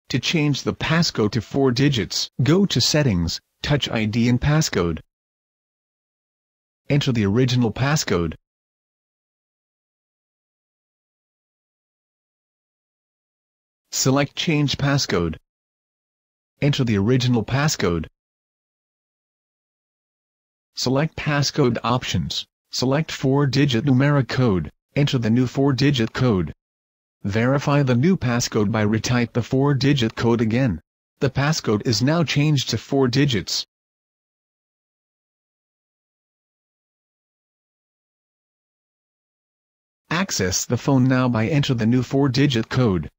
To change the passcode to 4 digits, go to Settings, Touch ID and Passcode. Enter the original passcode. Select Change Passcode. Enter the original passcode. Select Passcode Options. Select 4-digit numeric code. Enter the new 4-digit code. Verify the new passcode by retype the 4-digit code again. The passcode is now changed to 4 digits. Access the phone now by enter the new 4-digit code.